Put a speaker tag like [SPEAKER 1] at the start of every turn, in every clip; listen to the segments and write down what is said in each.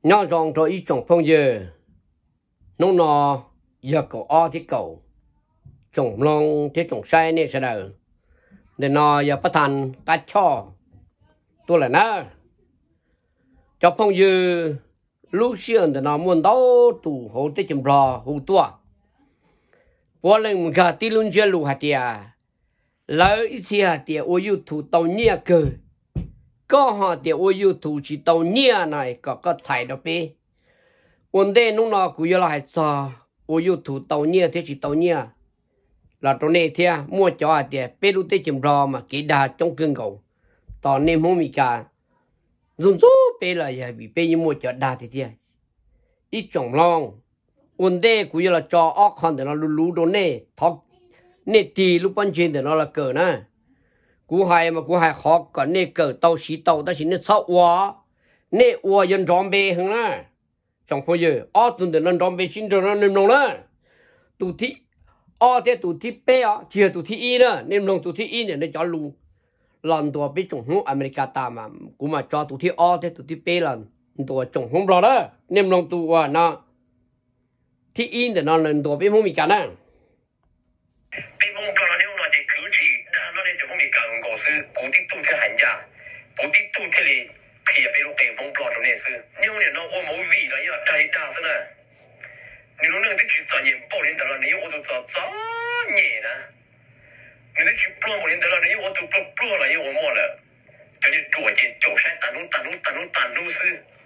[SPEAKER 1] nhau rong cho ít trồng phong dừa nó nọ giờ cậu o thì cậu trồng long thì trồng sai này sẽ đâu để nó giờ bắt thành ta cho tôi là nó cho phong dừa lúc xưa để nó muốn đâu tụ hộ tới chấm bò hộ tua qua lần mình cả tí luôn chưa lù hạt tiề lỡ ít xí hạt tiề ô yêu thủ tàu nhia cơ có họ tiề ô yêu thủ chỉ tàu nhia này có thải đâu bé vấn đề lúc nào cũng là hay sao ô yêu thủ tàu nhia thế chỉ tàu nhia là trong này thế mua cho hạt tiề bé lúc tới chấm bò mà cái đà trong cơn cầu tao nên không bị cả dùng số bé là gì bị bé như mua cho đà thì thế ít trồng long vấn đề cũng là cho óc con để nó lú đồ nè thóc nè tì lúc ban trên để nó là cờ nè cú hai mà cú hai khó còn nè cờ tàu xí tàu ta chỉ nè sáu quá nè quá dân tròn bê hơn nè trong phố giờ óc tuần để nó tròn bê xin rồi nó nêm nông nè tụ thị óc thế tụ thị bé á chia tụ thị y nè nêm nông tụ thị y nè nó cho lú lần tua bé trồng hú America ta mà cú mà cho tụ thị óc thế tụ thị bé lần tua trồng hú rồi đó nêm nông tụ à nó thì in để nó lên đồ bên phong mỹ cả nè.
[SPEAKER 2] bên phong cho nó nếu nó thì cứ chỉ nó lên từ phong mỹ cả của sư cố tích tu theo hành giả cố tích tu theo liền thì bên lúc bên phong cho nó này sư nếu này nó ôm mối vị là như đại đa sư nè nếu nó cái chuyện gì bảo lên đó là nếu tôi cho cho nhẹ nè nếu cái chuyện bảo lên đó là nếu tôi bảo là nếu mua là cho nên tuổi thì chỗ sai tàn nú sư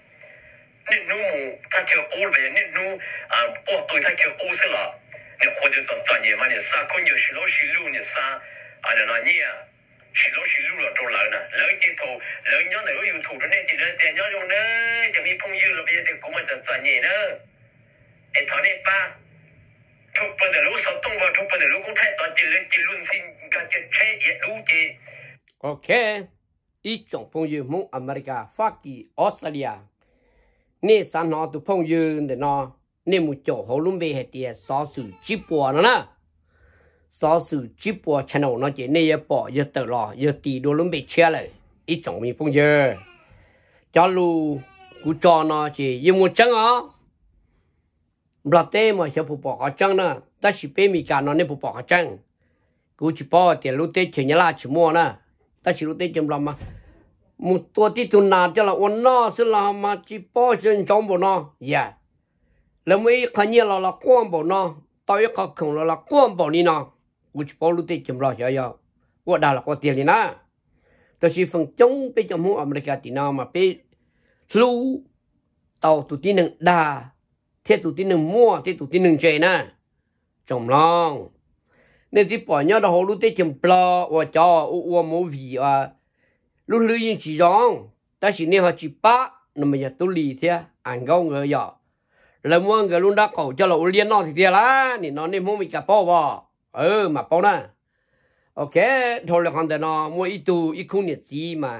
[SPEAKER 2] nên nó他就欧了呗，那侬他就欧死了，你或者说专业嘛，你啥可能是老师路你啥那你啊，是老师路了都来了，人家头人家那个有土的那些人，人家用呢，就没朋友了，别的我们这专业呢，他那把。ทุกประเด็นรู้สต้องว่าทุกประเด็นรู้คงไทยตอนจีนจีนรุ่นสิ้นการจะใช้รู้จี
[SPEAKER 1] โอเคอีจงพงยูมุอเมริกาฟากีออสเตรเลียนี่สานอตุพงยืนเดนอนี่มุโจโฮลุมเบเหตียซอสูจิปัวนะซอสูจิปัวชนนอเจนี่ยปอยเตอรอยตีดูลุมเบเชียเลยอีจงมีพงยืจอลูกูจอนอเจยมุจังอ๋อบลาเต้มาเชผู้ปอกจังนะแต่สิเปมีการนอนในผู้ปอกจังกูจิปอเตียลุเตเฉยลาชิมัวนะแต่สิลุเตจำลำมาmột tua tí tuần nào cho là ôn nó sẽ là mà chỉ bỏ trên trong bộ nó, yeah. Là mấy cái như là quan bộ nó, tao yêu cầu không là quan bộ đi nó,กูchỉ bỏ lúc đấy chấm lo cho yo,กูđã là có tiền đi na, tôi chỉ phần chống bên trong hông America thì nào mà bên lưu tàu tụi tin nâng đà, thế tụi tin nâng mua, thế tụi tin nâng chơi na, chấm lo, nên chỉ bỏ nhau là hồ lúc đấy chấm lo, và cho u mua vị à lúc lưu yên chỉ rong, ta chỉ nên họ chỉ ba, nó mới giờ tôi lì thế, anh gấu người giờ, là mua người luôn đã cầu cho là liên nó thì thế lá, thì nó nên mua mình cả bao vào, mà bao nè, ok, thôi là còn để nó mua ít tu ít không nhiệt gì mà,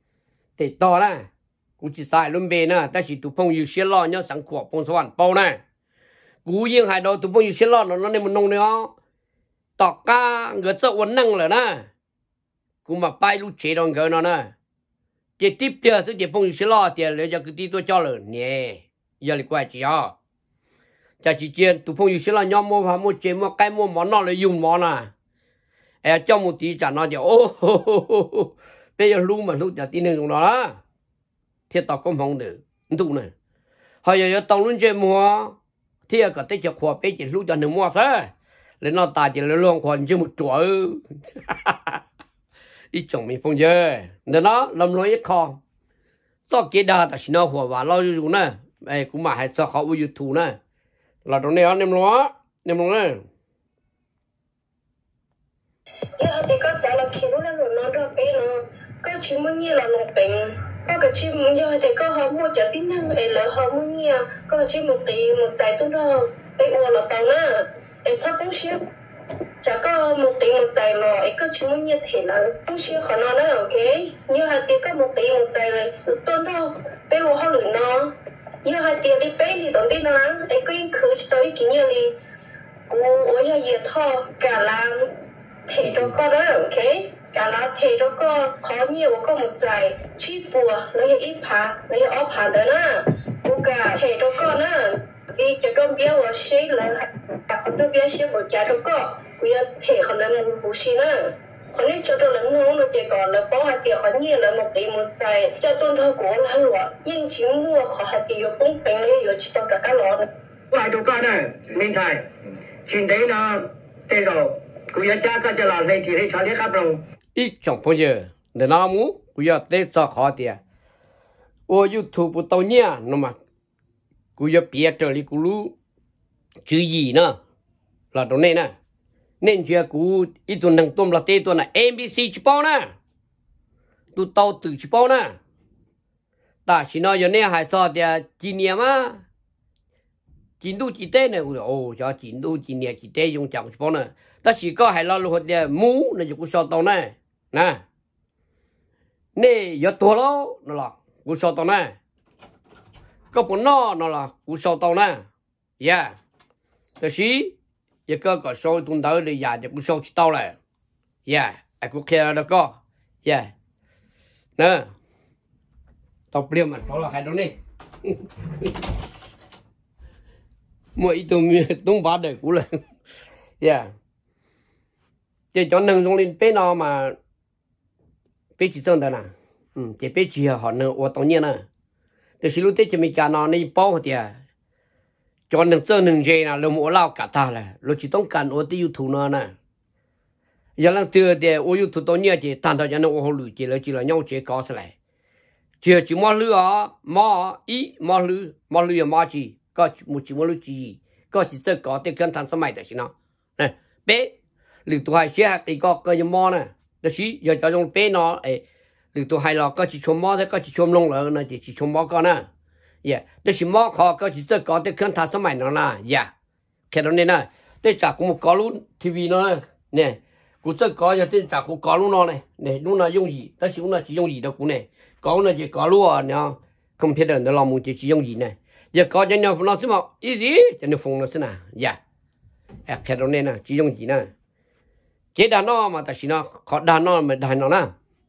[SPEAKER 1] để to nè, cũng chỉ xài luôn bề nè, ta chỉ tụ phong yêu xe lo nhá sáng khỏe phong soạn bao nè, cú yên hai đầu tụ phong yêu xe lo nó nên mình nông nữa, tọt ca người sợ uốn năng rồi nè. Cũng mà bay lúc chế đồng cái nó nè, cái tiếp theo sẽ phong yêu lo tiền lấy cho cái tí tôi cho rồi nè, giờ lại quay chị à, cha chị chiên tụ phong yêu lo nhau mua vào mua chế mua cái mua món nó lấy dùng món à, cho một tí trả nó thì bây giờ lúc trả tí nên dùng đó đó, thiệt tao cũng không được, đúng này, hồi giờ tao luôn chế mua, thì có tới chợ khoa bây giờ lúc cho nó mua sao, lấy nó tài chỉ lấy luôn còn chưa một chuỗi. ít chồng mình phong dơ, nên nó làm nói ít con, sau kia đã ta xin nó hòa vào lo dùng nè, cũng mà hay sao họ vui YouTube nè, là trong này anh em nó nè.
[SPEAKER 3] Thì có sẽ là khi nó rồi nó được cái nó, có chuyện muốn như là một bệnh, có cái chuyện muốn như thì có họ mua cho tin năng, là họ muốn như, có cái chuyện một giải tôi đó, cái là tao nè, thắp bóng xíu. Chả có một tỷ một giải mà có chuyện muốn như thế là không xíu khó nó nữa, ok? Như hai tỷ có một tỷ một giải rồi, tôi đâu, bây giờ họ lửa nó, như hai tỷ đi bé thì tổng tin nó, có những khứ cho ý kiến như đi, ôi ya gì thọ, cả là thể cho con đó, ok? Cả là thể cho con khó nhiều có một giải, chi bùa, nó ít phá, nó ốp phá đó nè, cả hệ đó con á chỉ cho con biếtว่าใช่เลยคนต้องbiếtใช่บ่จ่าก็กูอยากให้คนนั้นรู้สินะคนนี้จะต้องน้องเราจะก่อนแล้วป้องให้เกี่ยวคนนี้แล้วมันดีมันใจจะต้นเธอกูแล้วหรอยิ่งชิงมัวขอให้เกี่ยวป้องเป็นเลยอยู่ที่ต้องการหรอว่าดูกันนะไม่ใช่ชินได้นะแต่เรากูอยากจ้าก็จะหล่อให้ที่ให้ชาวเลี้ยครับเรา
[SPEAKER 1] ít trong phong giờ để nó muốnกูอยากเตะซอขอเดียโอ้ YouTube ตัวเนี้ยน้องมากูอยากเปลี่ยนตัวนี้กูรู้ชื่อยี่นะlàตรงนี้นะnên chưaกูít tuần năng tôm là tê tuần là MBC chỉ bao na tu tàu từ chỉ bao na ta chỉ nói giờ này hay sao thì chỉ niệm á chỉ đủ chỉ tê này ồ cho chỉ đủ chỉ niệm chỉ tê dùng chẳng chỉ bao na ta chỉ có hay lo luôn thì mũ này cũng sao tàu này nè nè giờ tua lo nó là cũng sao tàu này có bốn nó là cũng sao tàu này yeah đó chỉ giờ có số tuần tới thì giờ cũng số chỉ tàu này yeah ai cũng kia đó có yeah nè tao bia mà đó là hai đứa này mỗi tụi tung bát để cũ lên yeah chỉ cho nâng trong lên bé nó mà bé chỉ tên đó nè chỉ bé chỉ họ nâng ở tao nhiên nè thì xin lúc tết chỉ mình cả nó này bao thì cho nâng sơn nâng dây nè lúc mua lao cả ta là lúc chỉต้องการởที่YouTube nó nè giờ lần từ để ở YouTube tao nhiên chỉ thành thạo cho nó ở hồ lưỡi chỉ là nhau chỉ có sẽ chỉ mua lưỡi mua lưỡi mua chỉ có chỉ mua lưỡi chỉ có chỉ tự có để cân thằng sớm mai đấy chứ nào nè bé lưỡi tụi hai xe thì có cái mua nè đó chỉ giờ cho trong bé nó lưỡi tụi hai là có chỉ chôm mua thôi có chỉ chôm lông lợn nè chỉ chôm mua con nè yeah đó chỉ mua khó có chỉ tự có để cân thằng sớm mai nó nè yeah cái đó nên nè để trả cũng một có luôn TV nó nè cũng tự có giờ để trả cũng có luôn nó này nè lúc nào dùng gì đó chỉ lúc nào chỉ dùng gì đâu cũng nè có là chỉ có luôn nè không biết là làm một chỉ dùng gì nè giờ có cho nhau nó xem mà ý gì cho nó phun nó xem nào dạ cái đó nên nè chỉ dùng gì nè chế đàn nó mà ta chỉ nó khó đàn nó mà đàn nó nè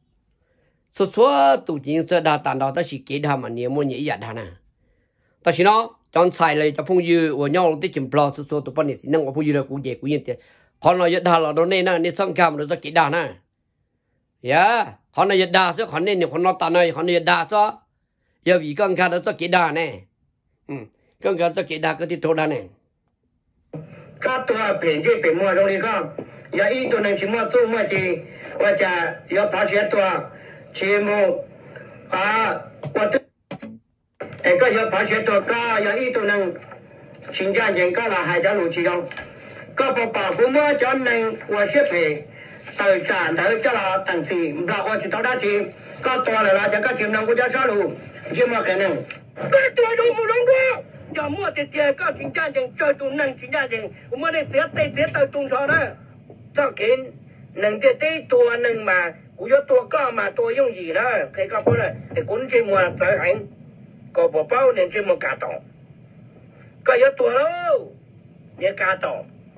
[SPEAKER 1] số số tụ chính sẽ đàn tàn đó ta chỉ kế đàn mà nhiều mua nhiều giả đàn nè ta chỉ nó chọn xài lại cho phong dư của nhau tới chừng pro số tụ bọn này thì năng của phong dư là cũng dễ cũng yên tiền còn nó giả đàn là đó nên nè nên sang cam nó sẽ kế đàn nè dạ họ này đa số họ nên họ nó ta này họ này đa số giờ vì con cá đó số kế đà này con cá số kế đà cái thì thô đà này
[SPEAKER 4] cácตัวเปลี่ยนชื่อเปลี่ยนมัวตรงนี้ก็อย่าอีตัวหนึ่งชิมัวสู้มัวจีว่าจะอย่าพาเสียตัวชิมัวว่าแต่ก็อย่าพาเสียตัวก็อย่าอีตัวหนึ่งชิงจานเย็นก็ละหายใจหลุดชีเราก็พอป่าผู้มัวจอนหนึ่งว่าเสียเพthời trả thời cho là thằng gì là họ chỉ tao đã chỉ có to là cho các chim nông của cha sao đủ chim mà cái này cái tuổi đủ một đồng đó giờ mua tiền tiền có chính gia đình chơi tụi nâng chính gia đình mua đây tiết tới tụi cho đó cho kiến nâng tiết tua nâng mà của cho tua có mà tua dùng gì đó thấy có bữa này thì cũng chỉ mua tới anh có bộ bao nên chỉ mua cả tổ có cho tua đâu để cả tổ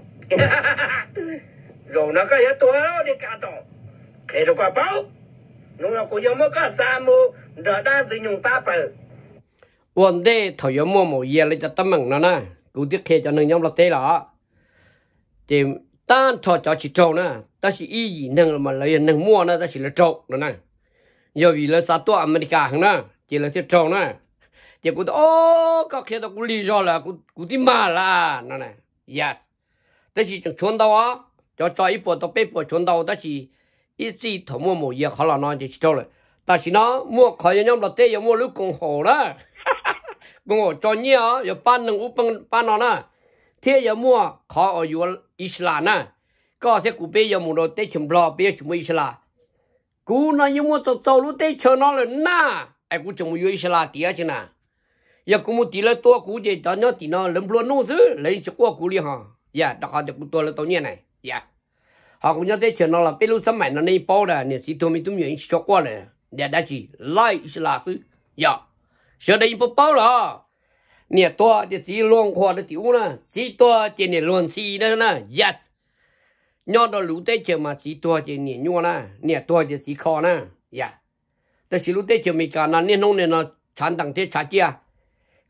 [SPEAKER 4] rồi nó cóตัวđó đi cả tổ khi được quả báo nó là của dân mới có sa mô rồi ta sử dụng ta bờ
[SPEAKER 1] vấn đề thời gian mua một giờ lấy cho tấm bằng nó nè cụ tiếp khi cho nên nhóm là thế đó thì tan thọ cho chỉ trâu nè ta chỉ ý gì nâng mà lấy nâng mua nè ta chỉ là trâu nó nè giờ vì là sátตัวAmerica hàng nè chỉ là thiết trâu nè thì cụ ô có khi ta cụ lý do là cụ tìm mà là nó nè yes ta chỉ chẳng trốn đâu á cho ít bộ tao biết bộ chuẩn đầu ta chỉ ít gì thầu mua một giờ khó là nói chỉ cho rồi ta chỉ nó mua khỏi nhóm là tê giờ mua lúc cùng hồ đó cùng hồ cho nhiều giờ ban nâng úp ban nó nè thế giờ mua khó ởอยู่Islam nè có thế cụ bây giờ mua đồ tê chấm bò bây giờ chấm Islam cụ nói như mua tàu lúc tê chờ nó là na ai cụ chấm Islam tiếc chứ nè giờ cụ mua tí là tua cụ chỉ cho nó tí nó lấm luôn nô chứ lấy cho qua cụ đi hả dạ đặc biệt cụ tua là tàu nhẹ này dạ họ cũng nhớ tới chuyện nó là bây lúc sớm mày nó nên bao ra nên sĩ tôi mình tụi mình cho qua này để đã chỉ lại là thứ dạ giờ đây bao rồi nè tôi thì sĩ luôn qua được tiểu nè sĩ tôi thì nè luôn sĩ đó nè yes nhớ đó lũ tới chuyện mà sĩ tôi thì nè nhua nè tôi thì sĩ khó nè dạแต่sĩ lũ tới chuyện mình cả nó nên không nên nó chán đằng thế chả chia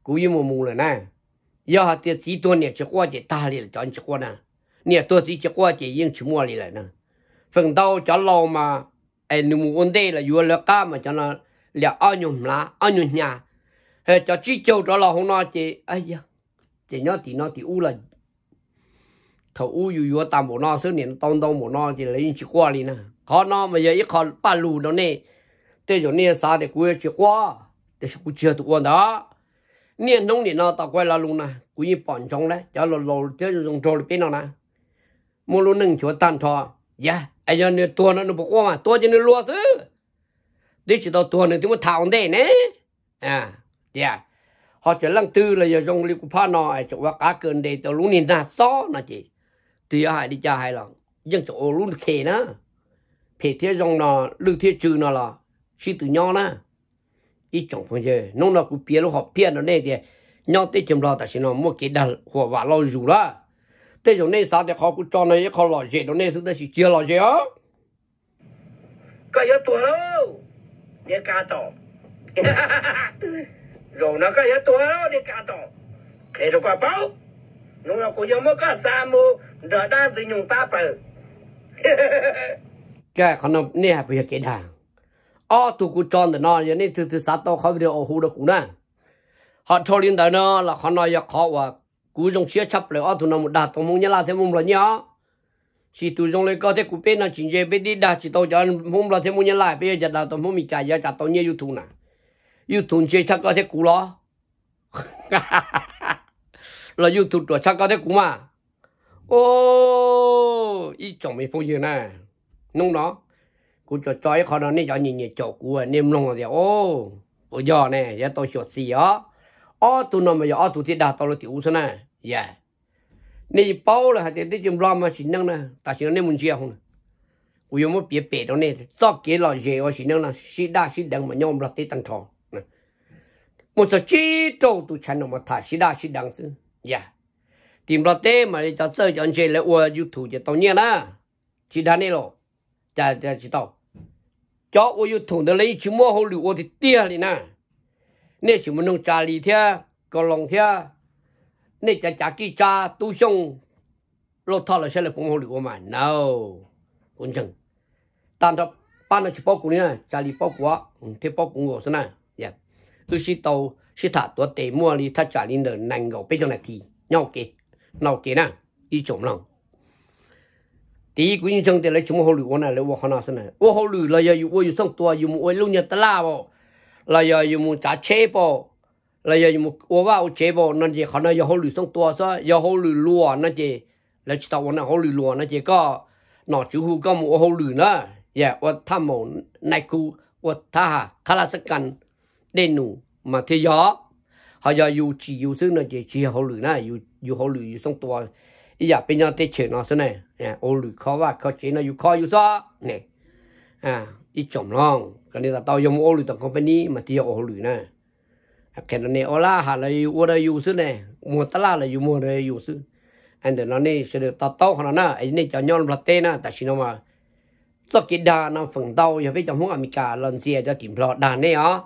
[SPEAKER 1] cú yêu mù rồi nè giờ họ tiền chỉ tuần này chỉ qua chỉ ta liền chọn chỉ qua nè nè tôi chỉ qua chỉ yên chỉ mua liền nè phần đầu cho lâu mà anh nung ổn định là vừa là cá mà cho nó là ăn nhung nhà hay cho chỉ châu cho là không nói chỉ ai ya chỉ nó thì u là thầu u vừa tạm bộ nó số年东bộ nó chỉ lấy chỉ qua liền nè khó nó mà giờ ít khó ba lù đó nè thế rồi nè sao để cuối chỉ qua để cũng chưa tụi đó nè nông nè nó tao quay là luôn nè cũng bọn trong đấy cho lồ cho dùng trâu bên nào nè mua luôn nâng chỗ tan thọ ya ai giờ nè tua nó bỏ qua mà tua cho nó lúa chứ để chỉ tao tua nè thì mới thảo đây nè ya họ chỉ lăng tư là giờ dùng liu pha nó ai chỗ cá cơn đây tao luôn nè ta xó nó chỉ thì hai đi cha hai lần dân chỗ luôn khề nữa phải thế dùng nó lưu thế trừ nó là chỉ từ nhau nè ít trong phong giờ nông nó cũng biết họ biết nó này thì nhau tới chừng đó ta chỉ nó mua cái đàn hoặc vả lo dù đó tới chỗ này sao thì họ cũng cho nó họ lo gì đó này chúng ta chỉ chia lo gì á
[SPEAKER 4] cái yếu tuổi đâu để cá tỏ rồi nó cái yếu tuổi đâu để cá tỏ thế rồi quả bao nông nó cũng giống một cái sa mô rồi đang sử dụng ta phải
[SPEAKER 1] cái con nó nè bây giờ cái đàn tụi cô chọn để nó vậy nên từ sát taoเขาvideo hồ đó cũng nè họ thôi lên đó nó là họ nói họ và cú dùng xe chấp lại tụi nó một đạt tụi mông nhá là thêm mông là nhá chỉ tụi dùng lấy có thể cú bên nó chỉ chơi bên đi đạt chỉ tao cho mông là thêm mông nhá lại bây giờ là tụi mông bị chạy giờ chặt tao nhớ YouTube nè YouTube chơi chắc có thể cú lo là YouTube rồi chắc có thể cú mà ít chồng mấy phong gì nè nông đó cú cho ấy khó nó nên cho nhìn chỗ cú niêm long rồi bây giờ này giờ tôi sửa xì tụi nó mà giờ tụi thì đạt tao là tiểu số này yeah nên bao là hạt để chim lam mà xin năng nè ta xin nên muốn chia không cú dùng một bể đó này cho cái lò dễ ở xin năng là xin đằng mà nhom là tê tăng thọ một số chi trâu tụi chăn nó mà thả xin đằng chứ yeah tìm ra tê mà cho chơi cho anh chơi lại qua YouTube cho tao nhớ nè chỉ đàn này rồi chả chỉ tao cho ô YouTube để lấy chữ mua hồ lựu thì tia đi nè nên chỉ muốn nông trà lì theo còn lòng theo nên chả kỹ trà tu sông lột thọ là sẽ là cũng hồ lựu mà no cũng chẳng tan cho ban nó chỉ bao cũng nè trà lì bao quá thế bao cũng ngồi thế này yeah tôi chỉ tao chỉ thảตัวเตะmua đi thắt trà lì để nành gầu bên trong này thì nhau kì nào kì nè đi trộm lòng tí cũng như trong thì lấy chúng hồ lựu này lấy vô khana thế này ô hồ lựu là giờ vô xong tua vô một lúc nhật ta bao là giờ vô một trả chế bao là giờ vô một ô vào chế bao nên gì khana giờ hồ lựu xong tua sao giờ hồ lựu lúa nên gì lấy chỉ tao hồ lựu lúa nên gì có nọ chú hu có một hồ lựu nữa yeah và tham mộ này cu và tha khá là sắc cần đen nụ mà thế gió họ giờ vô chỉ vô xứ nên gì chỉ hồ lựu này vô hồ lựu xong tua ý giờ bây giờ tết chuyện nó thế này ô lử khó và khó chế nó yêu khó yêu sao này ít chồng long cái này là tao dùng ô lử tao company mà tiêu ô lử nè cái này ô la hà là ô đây yêu xứ này mua ta la là yêu mua đây yêu xứ anh để nó này sẽ được tao họ nè ấy này cho nhau là tên nè tại sao nó mà cho cái đà nó phần tao giờ bây giờ không America lần xe cho tìm lọt đà này á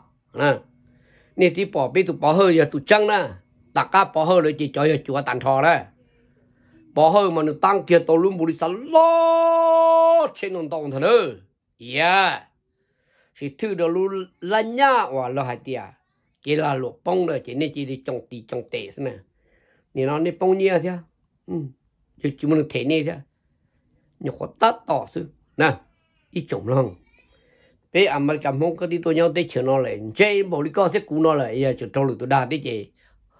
[SPEAKER 1] nè thì bỏ biết tụi bỏ hơi giờ tụi trăng nè tất cả bỏ hơi rồi chỉ cho chùa tàn thọ đấy bỏ hơi mà nó tăng kia tàu luôn bùi sắn lo trên nông tông thật nữa yeah thì thứ đó luôn là nhá và là hai tia cái là lục bông rồi chỉ nên chỉ đi trồng tệ thế này nên nó nên bông nhiều thế chứ chúng mình thể này thế nhiều khó tát tỏ chứ nè ít trồng lòng bây giờ mà cảm không có đi tôi nhau tới chuyện nó lại chơi bộ đi coi thế cũ nó lại giờ chuyện trâu được tôi đa thế gì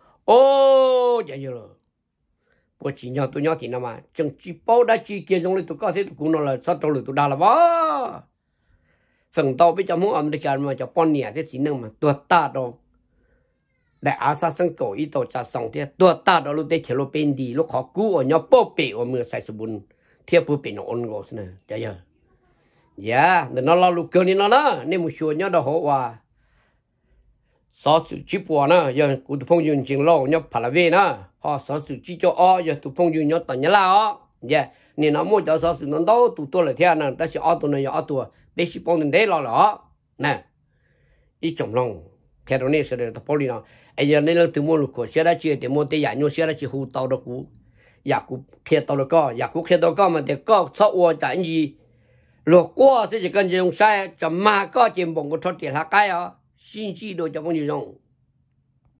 [SPEAKER 1] vậy rồi bố chỉ nhau tôi nhau thì nào mà chẳng chỉ bao đã chỉ kia trong này tôi có thể tôi cũng nói là sao tôi được tôi đa là bao phần tàu bây giờ muốn ông đi chơi mà cho bọn nhẹ thế chỉ năng mà tôi ta đâu đại á sa sinh cổ ít tàu trả xong thế tôi ta đâu lúc đấy chỉ lúc bên đi lúc họ cứu ở nhau bao bể ở mưa sai số bún thiệp bút bể nó ôn gỗ thế này bây giờ yeah để nó lo lúc cơ nên nó đó nên một số nhau đâu họว่าsao sự chỉ bỏ nè giờ cụ tụi phong duyên chuyện lo nhau phải là về nè họ sao sự chỉ cho giờ tụi phong duyên nhau tận nhá là yeah nên nó mua cho sao sự nó đâu tụi tôi là thế nè ta sẽ tụi này tụi bé chỉ phong đến đấy lo nè ít chồng lòng theo đó nên sẽ được tập đi nào ai giờ nên là từ mua lục của xe đã chia để mua tiền nhà nhau xe đã chia hú tàu đó cú nhà cú kia tàu đó có nhà cú kia tàu có mà để có sau qua tại gì lục qua thì chỉ cần dùng sai chấm mà có tiền bổng có thoát tiền hạ cái à xin chi đồ cho bao nhiêu dùng